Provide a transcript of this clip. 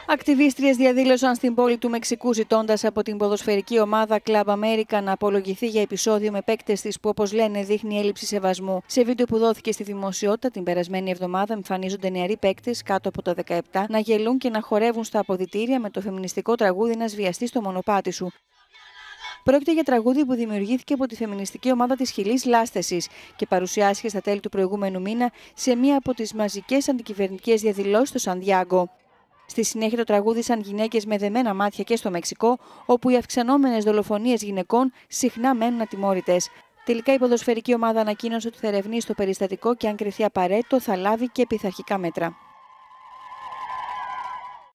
Ακτιβίστριες διαδήλωσαν στην πόλη του Μεξικού ζητώντας από την ποδοσφαιρική ομάδα Club America να απολογηθεί για επεισόδιο με παίκτες της που, όπως λένε, δείχνει έλλειψη σεβασμού. Σε βίντεο που δόθηκε στη δημοσιότητα την περασμένη εβδομάδα, εμφανίζονται νεαροί παίκτες κάτω από το 17 να γελούν και να χορεύουν στα αποδυτήρια με το φεμινιστικό τραγούδι «Να σβιαστεί στο μονοπάτι σου». Πρόκειται για τραγούδι που δημιουργήθηκε από τη φεμινιστική ομάδα της Χιλής Λάστεσης και παρουσιάστηκε στα τέλη του προηγούμενου μήνα σε μία από τις μαζικές αντικυβερνητικές διαδηλώσεις στο Σαντιάγκο. Στη συνέχεια το τραγούδισαν γυναίκες με δεμένα μάτια και στο Μεξικό, όπου οι αυξανόμενες δολοφονίες γυναικών συχνά μένουν ατιμόρυτες. Τελικά η ποδοσφαιρική ομάδα ανακοίνωσε ότι θα ερευνήσει το περιστατικό και αν κριθεί απαραίτητο θα λάβει και πειθαρχικά μέτρα.